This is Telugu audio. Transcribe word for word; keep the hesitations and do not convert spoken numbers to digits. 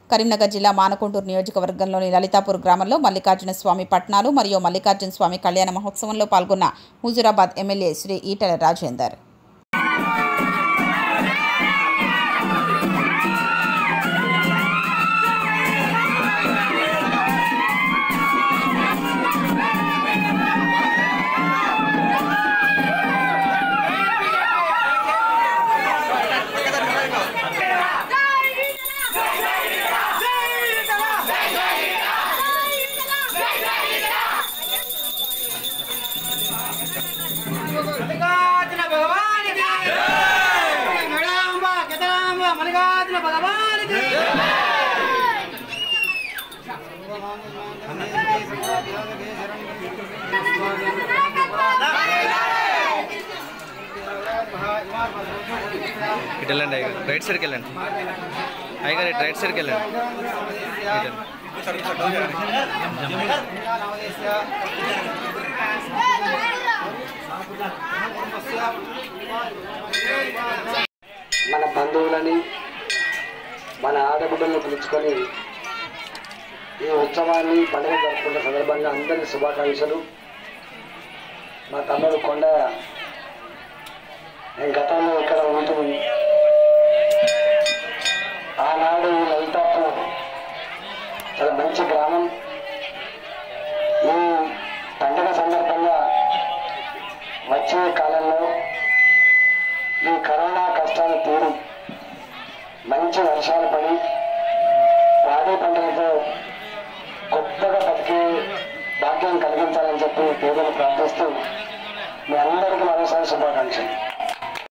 కరీంనగర్ జిల్లా మానకొండూరు నియోజకవర్గంలోని లలితాపూర్ గ్రామంలో మల్లికార్జున స్వామి పట్నాలు మరియు మల్లికార్జున స్వామి కళ్యాణ మహోత్సవంలో పాల్గొన్న హుజూరాబాద్ ఎమ్మెల్యే శ్రీ ఈటెల రాజేందర్. मल्लिकार्जुन भगवान की जय। मड़ांबा केदांबा मल्लिकार्जुन भगवान की जय। ఇటెల్లండి అయ్య రైట్ సైడ్కి వెళ్ళండి అయ్యగారు ఇటు రైట్ సైడ్కి వెళ్ళండి మన బంధువులని మన ఆడబిడ్డలను పిలుచుకొని ఈ ఉత్సవాన్ని పండుగ జరుపుకున్న సందర్భంగా అందరి శుభాకాంక్షలు. మా తమ్ముడు కొండ నేను గతంలో ఇక్కడ ఉంటుంది. ఆనాడు లలితాపూర్ చాలా మంచి గ్రామం. ఈ పండుగ సందర్భంగా వచ్చే కాలంలో ఈ కరోనా కష్టాలు తీరి మంచి వర్షాలు పడి పాడి పంటలతో కొత్తగా బతికే భాగ్యం కలిగించాలని చెప్పి పేదలు ప్రార్థిస్తూ మీ అందరికీ మరోసారి శుభాకాంక్షలు.